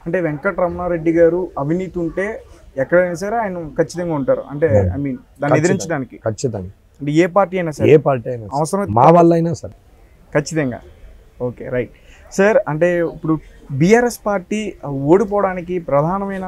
అంటే వెంకటరమణారెడ్డి గారు అవినీతి ఉంటే ఎక్కడైనా సరే ఆయన ఖచ్చితంగా ఉంటారు. అంటే ఐ మీన్ దాన్ని ఎదిరించడానికి ఖచ్చితంగా. అంటే ఏ పార్టీ అయినా సరే, ఏ పార్టీ అయినా అవసరం మా వల్ల అయినా సరే ఖచ్చితంగా. Okay, right sir. అంటే ఇప్పుడు బీఆర్ఎస్ పార్టీ ఓడిపోవడానికి ప్రధానమైన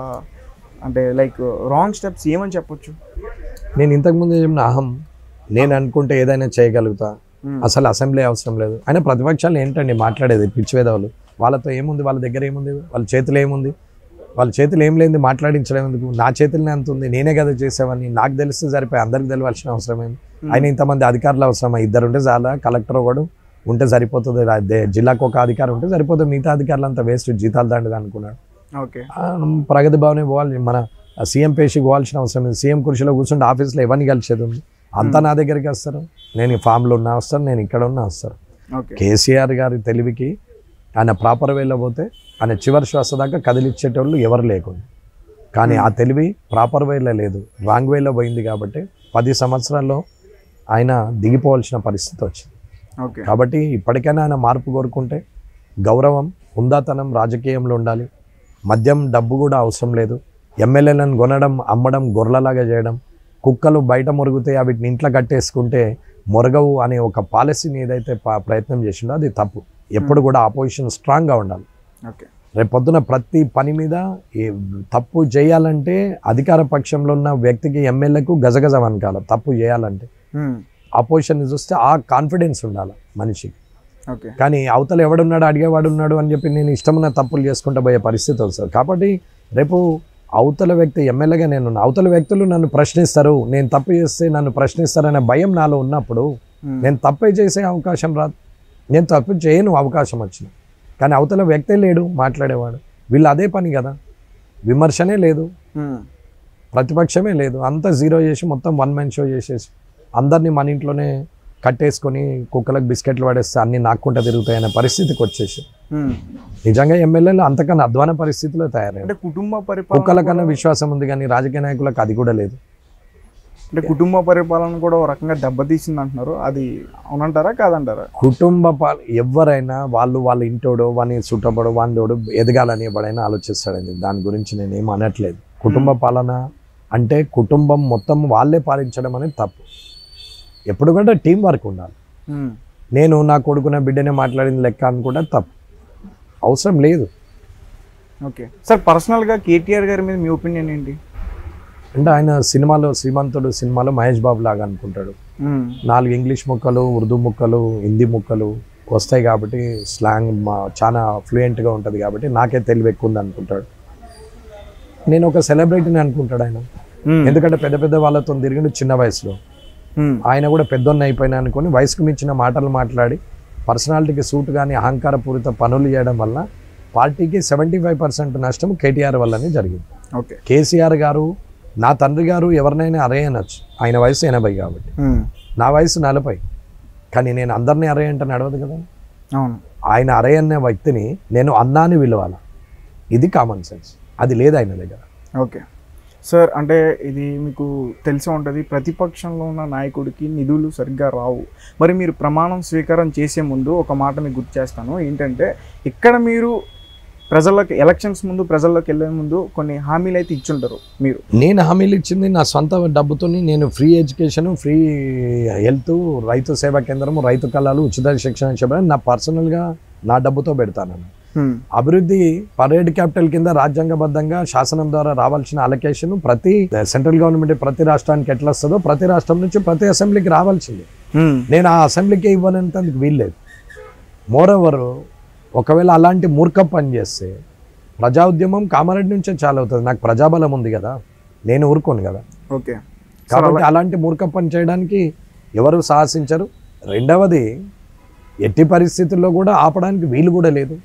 అంటే లైక్ రాంగ్ స్టెప్స్ ఏమని చెప్పొచ్చు? నేను ఇంతకుముందు చెప్పిన అహం, నేను అనుకుంటే ఏదైనా చేయగలుగుతా, అసలు అసెంబ్లీ అవసరం లేదు. అయినా ప్రతిపక్షాలు ఏంటండి మాట్లాడేది? పిచ్చివేదవులు. వాళ్ళతో ఏముంది, వాళ్ళ దగ్గర ఏముంది, వాళ్ళ చేతిలో ఏముంది? వాళ్ళ చేతులు ఏం లేనిది మాట్లాడించడం ఎందుకు? నా చేతులనే అంత ఉంది, నేనే కదా చేసేవాడిని, నాకు తెలిస్తే సరిపోయి అందరికి తెలియాల్సిన అవసరమేంది? ఆయన ఇంతమంది అధికారులు అవసరమా? 2 ఉంటే చాలా, కలెక్టర్ ఒకడు ఉంటే సరిపోతుంది, జిల్లాకు ఒక అధికారం ఉంటే సరిపోతుంది, మిగతా అధికారులు అంతా వేస్ట్, జీతాలు దండగా అనుకున్నాడు. ఓకే, ప్రగతి భవనే పోవాలి, మన సీఎం పేషికి పోవాల్సిన అవసరం లేదు. సీఎం కుర్చీలో కూర్చుంటే ఆఫీస్లో ఎవరిని కలిసేది ఉంది? అంతా నా దగ్గరికి వస్తారు, నేను ఫామ్లో ఉన్నా వస్తారు, నేను ఇక్కడ ఉన్నా వస్తారు. కేసీఆర్ గారి తెలివికి ఆయన ప్రాపర్ వేలో పోతే ఆయన చివరి శ్వాస దాకా కదిలిచ్చేటోళ్ళు ఎవరు లేకుండా, కానీ ఆ తెలివి ప్రాపర్ వేలో లేదు, రాంగ్ వేలో పోయింది. కాబట్టి 10 సంవత్సరాల్లో ఆయన దిగిపోవాల్సిన పరిస్థితి వచ్చింది. కాబట్టి ఇప్పటికైనా ఆయన మార్పు కోరుకుంటే గౌరవం, హుందాతనం రాజకీయంలో ఉండాలి. మద్యం, డబ్బు కూడా అవసరం లేదు. ఎమ్మెల్యేలను కొనడం, అమ్మడం, గొర్రెలాగా చేయడం, కుక్కలు బయట మొరుగుతే వీటిని ఇంట్లో కట్టేసుకుంటే మొరగవు అనే ఒక పాలసీని ఏదైతే ప్రయత్నం చేసిండో అది తప్పు. ఎప్పుడు కూడా ఆపోజిషన్ స్ట్రాంగ్గా ఉండాలి. రేపు పొద్దున ప్రతి పని మీద తప్పు చేయాలంటే అధికార పక్షంలో ఉన్న వ్యక్తికి, ఎమ్మెల్యేకు గజగజ వనకాల. తప్పు చేయాలంటే ఆపోజిషన్ని చూస్తే ఆ కాన్ఫిడెన్స్ ఉండాలి మనిషికి. కానీ అవతల ఎవడున్నాడు, అడిగేవాడు ఉన్నాడు అని చెప్పి నేను ఇష్టమైన తప్పులు చేసుకుంటూ పోయే పరిస్థితి వస్తుంది. కాబట్టి రేపు అవతల వ్యక్తి ఎమ్మెల్యేగా నేను, అవతల వ్యక్తులు నన్ను ప్రశ్నిస్తారు, నేను తప్పు చేస్తే నన్ను ప్రశ్నిస్తారనే భయం నాలో ఉన్నప్పుడు నేను తప్పే చేసే అవకాశం రాదు. నేను తప్పు చేయను అవకాశం వచ్చిన, కానీ అవతల వ్యక్తే లేడు మాట్లాడేవాడు. వీళ్ళు అదే పని కదా, విమర్శనే లేదు, ప్రతిపక్షమే లేదు, అంతా జీరో చేసి మొత్తం వన్ మ్యాన్ షో చేసేసి అందరినీ మన ఇంట్లోనే కట్టేసుకొని కుక్కలకు బిస్కెట్లు పడేస్తే అన్ని నాక్కుంటా తిరుగుతాయనే పరిస్థితికి వచ్చేసి నిజంగా ఎమ్మెల్యేలు అంతకన్నా అధ్వాన పరిస్థితిలో తయారయ్యారు. కుక్కల కన్నా విశ్వాసం ఉంది, కానీ రాజకీయ నాయకులకు అది కూడా లేదు. అంటే కుటుంబ పరిపాలన కూడా ఒక రకంగా దెబ్బతీసింది అంటున్నారు, అది అవునంటారా కాదంటారా? కుటుంబ ఎవరైనా వాళ్ళ ఇంటోడో, వాని చుట్టబడో, వానితోడు ఎదగాలని ఎవడైనా ఆలోచిస్తాడండి. దాని గురించి నేనేం అనట్లేదు. కుటుంబ పాలన అంటే కుటుంబం మొత్తం వాళ్ళే పాలించడం అనేది తప్పు. ఎప్పుడు కూడా టీం వర్క్ ఉండాలి. నేను నా కొడుకున్న బిడ్డనే మాట్లాడింది లెక్క అనుకుంటే తప్పు, అవసరం లేదు. ఓకే సార్, పర్సనల్గా కేటీఆర్ గారి మీద మీ ఒపీనియన్ ఏంటి? అంటే ఆయన సినిమాలో శ్రీమంతుడు సినిమాలో మహేష్ బాబు లాగా అనుకుంటాడు. 4 ఇంగ్లీష్ ముక్కలు, ఉర్దూ ముక్కలు, హిందీ ముక్కలు వస్తాయి కాబట్టి స్లాంగ్ చాలా ఫ్లూయెంట్గా ఉంటుంది కాబట్టి నాకే తెలివి ఎక్కువ ఉంది అనుకుంటాడు. నేను ఒక సెలబ్రిటీని అనుకుంటాడు ఆయన, ఎందుకంటే పెద్ద పెద్ద వాళ్ళతో తిరిగిండు చిన్న వయసులో. ఆయన కూడా పెద్దోన్న అయిపోయినా అనుకుని వయసుకు మించిన మాటలు మాట్లాడి పర్సనాలిటీకి సూట్ కానీ అహంకారపూరిత పనులు చేయడం వల్ల పార్టీకి 75% నష్టం కేటీఆర్ వల్లనే జరిగింది. కేసీఆర్ గారు, నా తండ్రి గారు ఎవరినైనా అరే అనొచ్చు, ఆయన వయసు 80 కాబట్టి, నా వయసు 40, కానీ నేను అందరినీ అరే అంటే నడవదు కదా. ఆయన అరే అనే వ్యక్తిని నేను అన్నాని విలువాల, ఇది కామన్ సెన్స్, అది లేదు ఆయన దగ్గర. ఓకే సార్, అంటే ఇది మీకు తెలిసి ఉంటుంది, ప్రతిపక్షంలో ఉన్న నాయకుడికి నిధులు సరిగ్గా రావు. మరి మీరు ప్రమాణం స్వీకారం చేసే ముందు ఒక మాట మీకు గుర్తు చేస్తాను, ఏంటంటే ఇక్కడ మీరు ప్రజల్లోకి ఎలక్షన్స్ ముందు, ప్రజల్లోకి వెళ్ళే ముందు కొన్ని హామీలు అయితే ఇచ్చుంటారు మీరు. నేను హామీలు ఇచ్చింది నా సొంత డబ్బుతో. నేను ఫ్రీ ఎడ్యుకేషన్, ఫ్రీ హెల్త్, రైతు సేవా కేంద్రము, రైతు కళాలు, ఉచిత శిక్షణ చెప్పడం నా పర్సనల్గా నా డబ్బుతో పెడతాను. అభివృద్ధి పరేడ్ క్యాపిటల్ కింద రాజ్యాంగబద్ధంగా శాసనం ద్వారా రావాల్సిన అలొకేషన్ ప్రతి సెంట్రల్ గవర్నమెంట్ ప్రతి రాష్ట్రానికి ఎట్లా వస్తుందో ప్రతి రాష్ట్రం నుంచి ప్రతి అసెంబ్లీకి రావాల్సింది. నేను ఆ అసెంబ్లీకి ఇవ్వనందుకు వీల్లేదు. మోరోవర్ ఒకవేళ అలాంటి మూర్ఖ పని చేస్తే ప్రజా ఉద్యమం కామారెడ్డి నుంచే చాలా అవుతుంది. నాకు ప్రజాబలం ఉంది కదా, నేను ఊరుకోను కదా. ఓకే, కాబట్టి అలాంటి మూర్ఖ పని చేయడానికి ఎవరు సాహసించరు. రెండవది, ఎట్టి పరిస్థితుల్లో కూడా ఆపడానికి వీలు కూడా లేదు.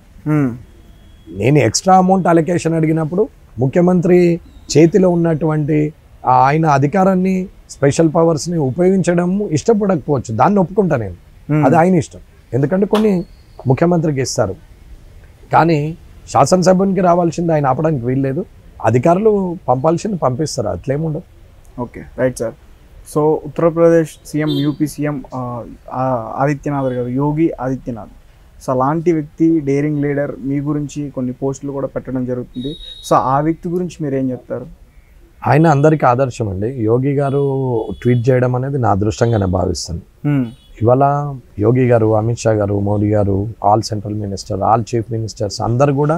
నేను ఎక్స్ట్రా అమౌంట్ అలొకేషన్ అడిగినప్పుడు ముఖ్యమంత్రి చేతిలో ఉన్నటువంటి ఆయన అధికారాన్ని, స్పెషల్ పవర్స్ని ఉపయోగించడం ఇష్టపడకపోవచ్చు, దాన్ని ఒప్పుకుంటా నేను, అది ఆయన ఇష్టం. ఎందుకంటే కొన్ని ముఖ్యమంత్రికి ఇస్తారు, కానీ శాసనసభ్యునికి రావాల్సింది ఆయన ఆపడానికి వీల్లేదు. అధికారులు పంపాల్సింది పంపిస్తారు, అట్లేముండదు. Okay, right sir. So Uttar Pradesh CM, UP CM Adityanath గారు, యోగి ఆదిత్యనాథ్, సో అలాంటి వ్యక్తి డేరింగ్ లీడర్ మీ గురించి కొన్ని పోస్టులు కూడా పెట్టడం జరుగుతుంది. సో ఆ వ్యక్తి గురించి మీరు ఏం చెప్తారు? ఆయన అందరికీ ఆదర్శం అండి. యోగి గారు ట్వీట్ చేయడం అనేది నా అదృష్టంగానే భావిస్తాను. ఇవాళ యోగి గారు, అమిత్ షా గారు, మోడీ గారు, all central minister, all chief ministers అందరు కూడా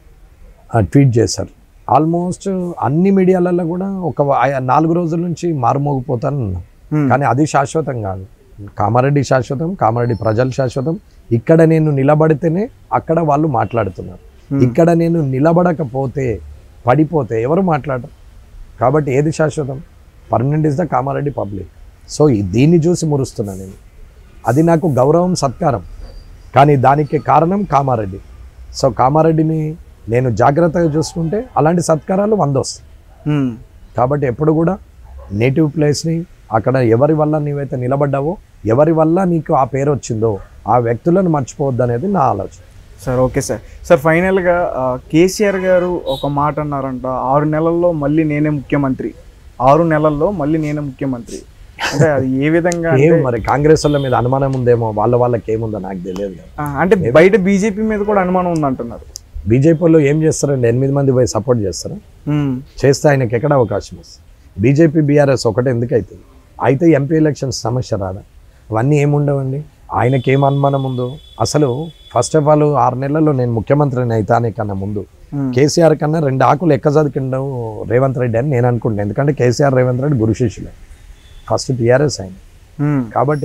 ట్వీట్ చేశారు. ఆల్మోస్ట్ అన్ని మీడియాలలో కూడా ఒక 4 రోజుల నుంచి మారుమోగిపోతాను. కానీ అది శాశ్వతం కాదు. కామారెడ్డి శాశ్వతం, కామారెడ్డి ప్రజలు శాశ్వతం. ఇక్కడ నేను నిలబడితేనే అక్కడ వాళ్ళు మాట్లాడుతున్నారు. ఇక్కడ నేను నిలబడకపోతే, పడిపోతే ఎవరు మాట్లాడరు. కాబట్టి ఏది శాశ్వతం? Permanent is the Kamareddy public. So దీన్ని చూసి మురుస్తున్నా నేను. అది నాకు గౌరవం, సత్కారం. కానీ దానికి కారణం కామారెడ్డి. సో కామారెడ్డిని నేను జాగ్రత్తగా చూసుకుంటే అలాంటి సత్కారాలు 100 వస్తాయి. కాబట్టి ఎప్పుడు కూడా నేటివ్ ప్లేస్ని, అక్కడ ఎవరి వల్ల నీవైతే నిలబడ్డావో, ఎవరి వల్ల నీకు ఆ పేరు వచ్చిందో ఆ వ్యక్తులను మర్చిపోవద్దు అనేది నా ఆలోచన. Sir okay sir. సార్ ఫైనల్గా కేసీఆర్ గారు ఒక మాట అన్నారంట, 6 నెలల్లో మళ్ళీ నేనే ముఖ్యమంత్రి, 6 నెలల్లో మళ్ళీ నేనే ముఖ్యమంత్రి. అంటే అది ఏ విధంగా? మరి కాంగ్రెస్ వాళ్ళ మీద అనుమానం ఉందేమో, వాళ్ళకి ఏముందో నాకు తెలియదు. అంటే బయట బీజేపీ మీద కూడా అనుమానం ఉందంటున్నారు. బీజేపీ వాళ్ళు ఏం చేస్తారండి? 8 మంది పోయి సపోర్ట్ చేస్తారా? చేస్తే ఆయనకి ఎక్కడ అవకాశం వస్తుంది? బీజేపీ బీఆర్ఎస్ ఒకటే ఎందుకు అవుతుంది? అయితే ఎంపీ ఎలక్షన్స్ సమస్య రాదా? అవన్నీ ఏముండవండి. ఆయనకి ఏం అనుమానం ఉందో? అసలు ఫస్ట్ ఆఫ్ ఆల్ 6 నెలల్లో నేను ముఖ్యమంత్రిని అవుతానే కన్నా ముందు కేసీఆర్ కన్నా 2 ఆకులు ఎక్క చదువుకుంటాం రేవంత్ రెడ్డి అని నేను అనుకుంటాను. ఎందుకంటే కేసీఆర్, రేవంత్ రెడ్డి గురు శిష్యులే. ఫస్ట్ టీఆర్ఎస్ ఆయన. కాబట్టి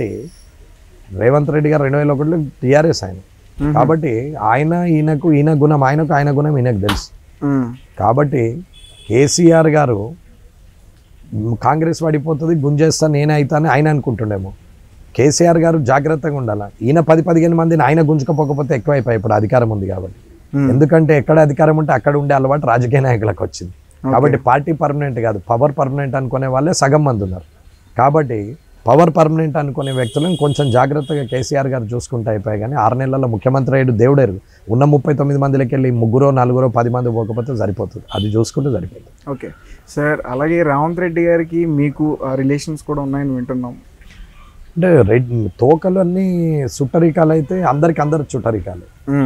రేవంత్ రెడ్డి గారు 2001లో టీఆర్ఎస్ ఆయన. కాబట్టి ఈయన గుణం ఆయనకు, ఆయన గుణం ఈయనకు తెలుసు. కాబట్టి కేసీఆర్ గారు కాంగ్రెస్ పడిపోతుంది, గుంజేస్తా నేనే అవుతాను ఆయన అనుకుంటుండేమో. కేసీఆర్ గారు జాగ్రత్తగా ఉండాలి. ఈయన 10-15 మందిని ఆయన గుంజుకపోకపోతే ఎక్కువైపోయి ఇప్పుడు అధికారం ఉంది కాబట్టి. ఎందుకంటే ఎక్కడ అధికారం ఉంటే అక్కడ ఉండే అలవాటు రాజకీయ నాయకులకు వచ్చింది. కాబట్టి పార్టీ పర్మనెంట్ కాదు, పవర్ పర్మనెంట్ అనుకునే వాళ్ళే సగం మంది ఉన్నారు. కాబట్టి పవర్ పర్మనెంట్ అనుకునే వ్యక్తులను కొంచెం జాగ్రత్తగా కేసీఆర్ గారు చూసుకుంటే అయిపోయాయి. కానీ 6 నెలల్లో ముఖ్యమంత్రి అయ్యాడు, దేవుడేరు. ఉన్న 39 మందికి వెళ్ళి 3, 4, 10 మంది పోకపోతే సరిపోతుంది. అది చూసుకుంటే సరిపోతుంది. Okay sir. అలాగే రేవంత్ రెడ్డి గారికి మీకు రిలేషన్స్ కూడా ఉన్నాయని వింటున్నాం. అంటే తోకలు అన్నీ చుట్టరికాలు అయితే అందరు చుట్టరికాలు.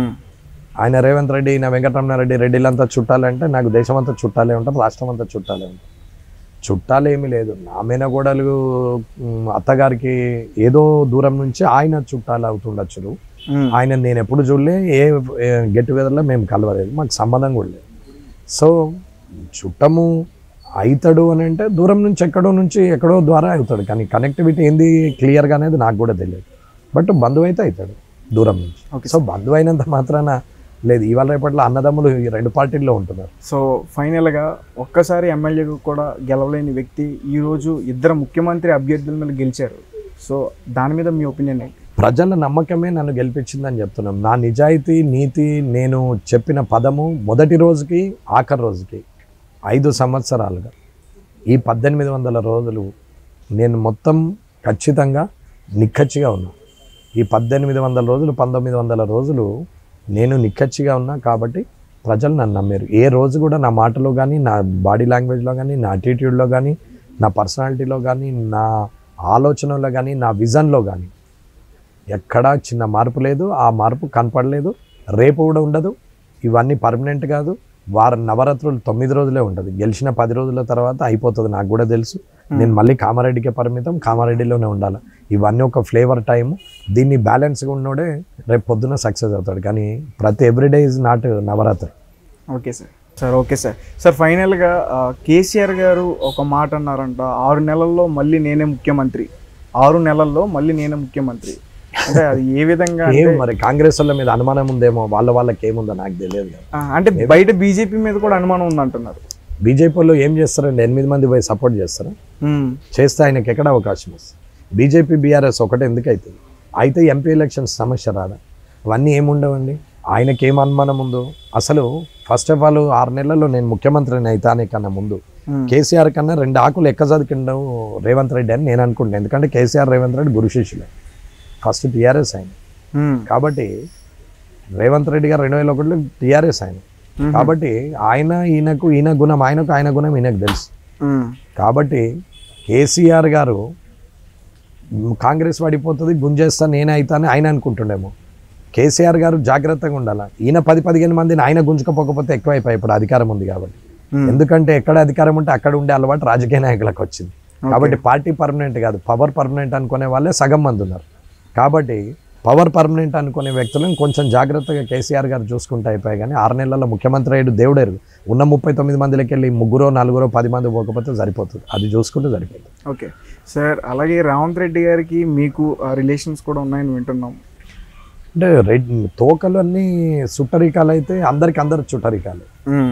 ఆయన రేవంత్ రెడ్డి, ఈయన వెంకటరమణ రెడ్డి, రెడ్డిలంతా చుట్టాలంటే నాకు దేశం అంతా చుట్టాలే ఉంటారు, రాష్ట్రం అంతా చుట్టాలే ఉంటారు. చుట్టాలేమీ లేదు. నా మేనగోడలు అత్తగారికి ఏదో దూరం నుంచి ఆయన చుట్టాలు అవుతుండొచ్చు. ఆయన నేను ఎప్పుడు చూడలే, ఏ గెట్ టుగెదర్లో మేము కలవలేదు, మాకు సంబంధం కూడా లేదు. సో చుట్టము అవుతాడు అని అంటే దూరం నుంచి ఎక్కడో ద్వారా అవుతాడు. కానీ కనెక్టివిటీ ఏంది క్లియర్గా అనేది నాకు కూడా తెలియదు. బట్ బంధువు అయితే అవుతాడు దూరం నుంచి. సో బంధువు అయినంత మాత్రాన లేదు. ఇవాళ రేపట్లో అన్నదమ్ములు ఈ 2 పార్టీల్లో ఉంటున్నారు. సో ఫైనల్గా ఒక్కసారి ఎమ్మెల్యేకు కూడా గెలవలేని వ్యక్తి ఈరోజు 2 ముఖ్యమంత్రి అభ్యర్థుల మీద గెలిచారు. సో దాని మీద మీ ఒపీనియన్ ఏంటి? ప్రజల నమ్మకమే నన్ను గెలిపించిందని చెప్తున్నాం. నా నిజాయితీ, నీతి, నేను చెప్పిన పదము మొదటి రోజుకి ఆఖరి రోజుకి 5 సంవత్సరాలుగా ఈ 1800 రోజులు నేను మొత్తం ఖచ్చితంగా నిక్కచ్చిగా ఉన్నా. ఈ 1800 రోజులు, 1900 రోజులు నేను నిక్కచ్చిగా ఉన్నా. కాబట్టి ప్రజలు నన్ను నమ్మారు. ఏ రోజు కూడా నా మాటలో కానీ, నా బాడీ లాంగ్వేజ్లో కానీ, నా అటిట్యూడ్లో కానీ, నా పర్సనాలిటీలో కానీ, నా ఆలోచనలో కానీ, నా విజన్లో కానీ ఎక్కడా చిన్న మార్పు లేదు. ఆ మార్పు కనపడలేదు, రేపు కూడా ఉండదు. ఇవన్నీ పర్మనెంట్ కాదు. నవరాత్రులు 9 రోజులే ఉంటుంది. గెలిచిన 10 రోజుల తర్వాత అయిపోతుంది. నాకు కూడా తెలుసు. నేను మళ్ళీ కామారెడ్డికే పరిమితం, కామారెడ్డిలోనే ఉండాలి. ఇవన్నీ ఒక ఫ్లేవర్ టైము. దీన్ని బ్యాలెన్స్గా ఉన్నోడే రేపు పొద్దున సక్సెస్ అవుతాడు. కానీ ప్రతి everyday is not Navratri. Okay sir. Okay sir. Sir ఫైనల్గా కేసీఆర్ గారు ఒక మాట అన్నారంట, 6 నెలల్లో మళ్ళీ నేనే ముఖ్యమంత్రి, 6 నెలల్లో మళ్ళీ నేనే ముఖ్యమంత్రి. అంటే అది ఏ విధంగా? మరి కాంగ్రెస్ వాళ్ళ మీద అనుమానం ఉందేమో, వాళ్ళకి ఏముందో నాకు తెలియదు. అంటే బయట బీజేపీ మీద కూడా అనుమానం ఉందంటున్నారు. బీజేపీ వాళ్ళు ఏం చేస్తారండి? 8 మంది పోయి సపోర్ట్ చేస్తారా? చేస్తే ఆయనకి ఎక్కడ అవకాశం వస్తుంది? బీజేపీ బీఆర్ఎస్ ఒకటే ఎందుకు అవుతుంది? అయితే ఎంపీ ఎలక్షన్స్ సమస్య రాదా? అవన్నీ ఏముండవండి. ఆయనకి ఏం అనుమానం ఉందో? అసలు ఫస్ట్ ఆఫ్ ఆల్ 6 నెలల్లో నేను ముఖ్యమంత్రిని అవుతానే కన్నా ముందు కేసీఆర్ కన్నా 2 ఆకులు ఎక్క చదువుకుంటాం రేవంత్ రెడ్డి అని నేను అనుకుంటాను. ఎందుకంటే కేసీఆర్, రేవంత్ రెడ్డి గురు శిష్యులే. ఫస్ట్ టీఆర్ఎస్ ఆయన. కాబట్టి రేవంత్ రెడ్డి గారు 2001లో టీఆర్ఎస్ ఆయన. కాబట్టి ఈయన గుణం ఆయనకు, ఆయన గుణం ఈయనకు తెలుసు. కాబట్టి కేసీఆర్ గారు కాంగ్రెస్ పడిపోతుంది, గుంజేస్తా నేనే అవుతాను ఆయన అనుకుంటుండేమో. కేసీఆర్ గారు జాగ్రత్తగా ఉండాలి. ఈయన 10-15 మందిని ఆయన గుంజుకపోకపోతే ఎక్కువైపోయి ఇప్పుడు అధికారం ఉంది కాబట్టి. ఎందుకంటే ఎక్కడ అధికారం ఉంటే అక్కడ ఉండే అలవాటు రాజకీయ నాయకులకు వచ్చింది. కాబట్టి పార్టీ పర్మనెంట్ కాదు, పవర్ పర్మనెంట్ అనుకునే వాళ్ళే సగం మంది ఉన్నారు. కాబట్టి పవర్ పర్మనెంట్ అనుకునే వ్యక్తులను కొంచెం జాగ్రత్తగా కేసీఆర్ గారు చూసుకుంటే అయిపోయాయి. కానీ 6 నెలల్లో ముఖ్యమంత్రి అయ్యాడు, దేవుడేరు. ఉన్న 39 మందికి వెళ్ళి 3-4 10 మంది పోకపోతే సరిపోతుంది, అది చూసుకుంటే సరిపోతుంది. ఓకే సార్, అలాగే రేవంత్ రెడ్డి గారికి మీకు రిలేషన్స్ కూడా ఉన్నాయని వింటున్నాం. అంటే తోకలు అన్నీ చుట్టరికాలు అయితే అందరు చుట్టరికాలు.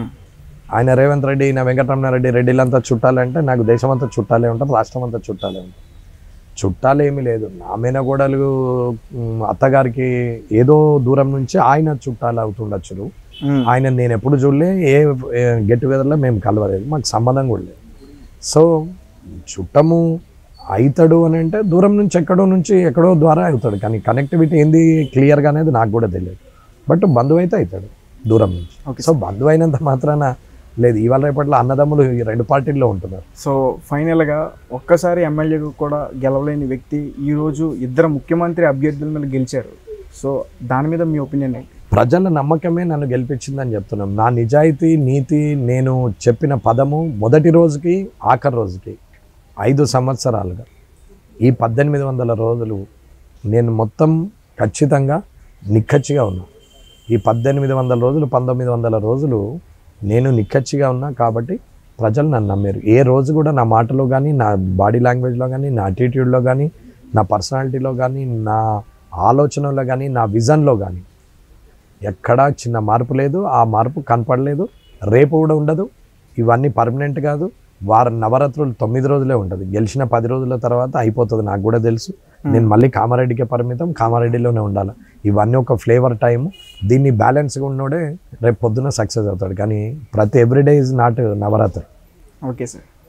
ఆయన రేవంత్ రెడ్డి, ఈయన వెంకటరమణ రెడ్డి, రెడ్డిలంతా చుట్టాలంటే నాకు దేశం అంతా చుట్టాలే ఉంటారు, రాష్ట్రం అంతా చుట్టాలే ఉంటారు. చుట్టాలు ఏమీ లేదు. నా మేనగోడలు అత్తగారికి ఏదో దూరం నుంచి ఆయన చుట్టాలు అవుతుండొచ్చు. ఆయన నేను ఎప్పుడు చూడలే, ఏ గెట్ టుగెదర్లో మేము కలవలేదు, మాకు సంబంధం కూడా లేదు. సో చుట్టము అవుతాడు అని అంటే దూరం నుంచి ఎక్కడో ద్వారా అవుతాడు. కానీ కనెక్టివిటీ ఏంది క్లియర్గా అనేది నాకు కూడా తెలియదు. బట్ బంధువు అయితే అవుతాడు దూరం నుంచి. సో బంధువు అయినంత మాత్రాన లేదు. ఇవాళ రేపట్లో అన్నదమ్ములు ఈ 2 పార్టీల్లో ఉంటున్నారు. సో ఫైనల్గా ఒక్కసారి ఎమ్మెల్యేకు కూడా గెలవలేని వ్యక్తి ఈరోజు 2 ముఖ్యమంత్రి అభ్యర్థుల మీద గెలిచారు. సో దాని మీద మీ ఒపీనియన్ ఏంటి? ప్రజల నమ్మకమే నన్ను గెలిపించిందని చెప్తున్నాం. నా నిజాయితీ, నీతి, నేను చెప్పిన పదము మొదటి రోజుకి ఆఖరి రోజుకి 5 సంవత్సరాలుగా ఈ 1800 రోజులు నేను మొత్తం ఖచ్చితంగా నిక్కచ్చిగా ఉన్నా. ఈ 1800 రోజులు 1900 రోజులు నేను నిక్కచ్చిగా ఉన్నా కాబట్టి ప్రజలు నన్ను నమ్మారు. ఏ రోజు కూడా నా మాటలో కానీ, నా బాడీ లాంగ్వేజ్లో కానీ, నా అటిట్యూడ్లో కానీ, నా పర్సనాలిటీలో కానీ, నా ఆలోచనలో కానీ, నా విజన్లో కానీ ఎక్కడా చిన్న మార్పు లేదు. ఆ మార్పు కనపడలేదు, రేపు కూడా ఉండదు. ఇవన్నీ పర్మనెంట్ కాదు. నవరాత్రులు 9 రోజులే ఉంటుంది. గెలిచిన 10 రోజుల తర్వాత అయిపోతుంది, నాకు కూడా తెలుసు. నేను మళ్ళీ కామారెడ్డికే పరిమితం, కామారెడ్డిలోనే ఉండాలి. ఇవన్నీ ఒక ఫ్లేవర్ టైము. దీన్ని బ్యాలెన్స్గా ఉన్నోడే రేపు పొద్దున సక్సెస్ అవుతాడు. కానీ everyday is not Navratri. Okay sir.